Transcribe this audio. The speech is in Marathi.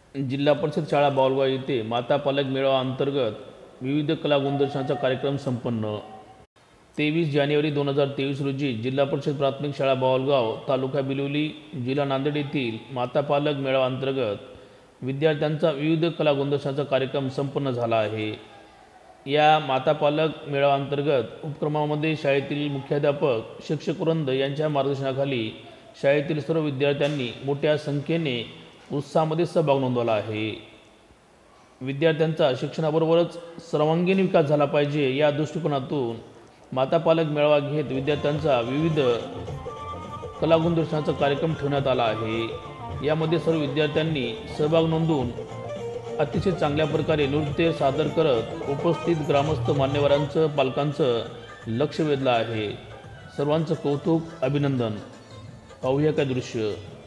जिल्हा परिषद शाळा बावलगाव येथे माता पालक मेळावा अंतर्गत विविध कला गुणदर्शनाचा कार्यक्रम संपन्न। 23 जानेवारी 2023 रोजी जिल्हा परिषद प्राथमिक शाळा बावलगाव तालुका बिलोली जिल्हा नांदेड येथील माता पालक मेळावा अंतर्गत विद्यार्थ्यांचा विविध कला गुणदर्शनाचा कार्यक्रम संपन्न झाला आहे। या माता पालक मेळावा अंतर्गत उपक्रमामध्ये शाळेतील मुख्याध्यापक शिक्षक वृंद यांच्या मार्गदर्शनाखाली शाळेतील सर्व विद्यार्थ्यांनी मोठ्या संख्येने उत्साहामध्ये सहभाग नोंदवला आहे। विद्यार्थ्यांचा शिक्षणाबरोबरच सर्वांगीण विकास झाला पाहिजे या दृष्टिकोनातून माता पालक मेळावा घेत विद्यार्थ्यांचा विविध कला गुणदर्शनाचा कार्यक्रम ठेवण्यात आला आहे। यामध्ये सर्व विद्यार्थ्यांनी सहभाग नोंदवून अतिशय चांगल्या प्रकारे नृत्य सादर करत उपस्थित ग्रामस्थ मान्यवरांचं पालकांचं लक्ष वेधलं आहे। सर्वांचं कौतुक, अभिनंदन। पाहूया काय दृश्य।